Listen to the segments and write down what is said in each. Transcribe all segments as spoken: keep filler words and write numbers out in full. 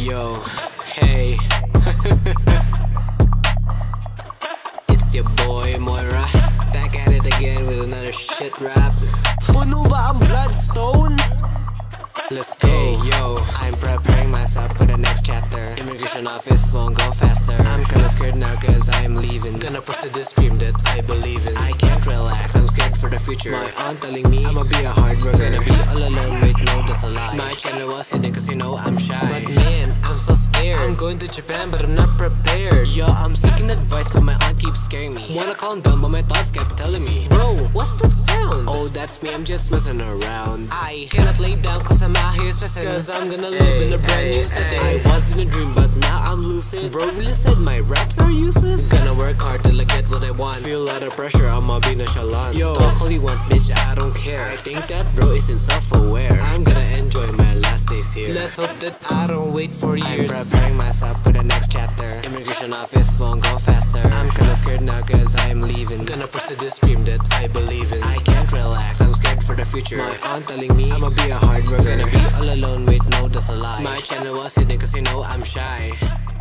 Yo, hey. It's your boy Moira, back at it again with another shit rap. Puno ba ang bloodstone? Let's go. Hey yo, I'm preparing myself for the next chapter. Immigration office won't go faster. I'm kinda scared now cause I'm leaving. Gonna pursue this dream that I believe in. I can't relax, I'm scared for the future. My aunt telling me I'ma be a hard worker. Gonna be all alone, wait no that's a lie. My channel was hidden cause you know I'm shy. But man, I'm so scared. I'm going to Japan but I'm not prepared. Yo, I'm seeking advice but my aunt keeps scaring me. Wanna calm down but my thoughts kept telling me, bro, what's that sound? Oh that's me, I'm just messing around. I cannot lay down cause I'm out here stressing. Cause I'm gonna live hey, in a brand hey, new setting. I was in a dream but now I'm lucid. Bro really said my raps are useless. Gonna work hard till I get what I want. Feel a lot of pressure, I'ma be nonchalant. Yo, talk all you want bitch, I don't care. I think that bro isn't self-aware. I'm gonna enjoy my last days here. Let's hope that I don't wait for years. I'm preparing myself for the next chapter. Immigration office won't go faster. I'm kinda scared now cause I'm leaving. Gonna pursue this dream that I believe in. I can't relax, I'm scared for the future. My aunt telling me I'ma be a hard worker. Gonna be all alone, wait no that's a lie. My channel was hidden cause you know I'm shy.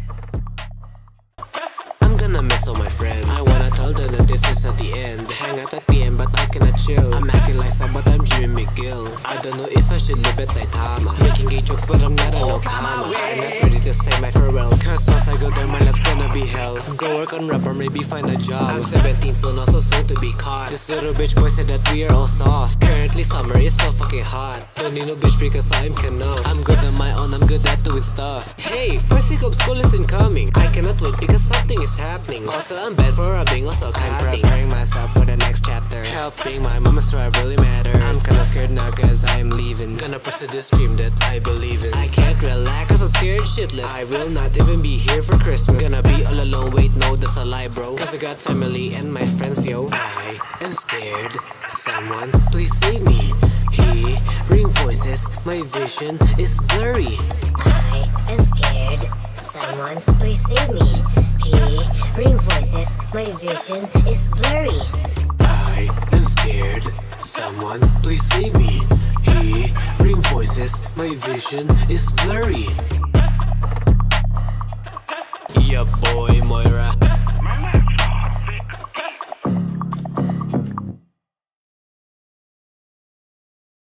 I'm gonna miss all my friends. I wanna tell them that this is not the end. Hang out at P M but I cannot chill. I'm acting like some but I'm Jimmy McGill. I don't know if I should live at Saitama, making gay jokes but I'm not a oh, Okama. I'm not ready to say my farewells, cause once I go there my life's gonna be hell. Go work on rap or maybe find a job. I'm seventeen so not so soon to be caught. This little bitch boy said that we are all soft. Currently summer is so fucking hot. Don't need no bitch because I'm enough. I'm good on my own, I'm good at doing stuff. Hey, first week of school is incoming. I cannot wait because something is happening. Also I'm bad for rubbing, also I'm preparing myself for the next chapter. Helping my mama strive really matters. I'm kinda scared now cause I'm leaving. Gonna pursue this dream that I believe in. I can't relax cause I'm scared shitless. I will not even be here for Christmas. Gonna be all alone, wait no that's a lie bro. Cause I got family and my friends yo. I am scared, someone please save me. Hearing voices, my vision is blurry. I am scared, someone please save me. Hearing voices, my vision is blurry. I am scared, someone please save me. Hearing voices, my vision is blurry. Yeah boy Moira,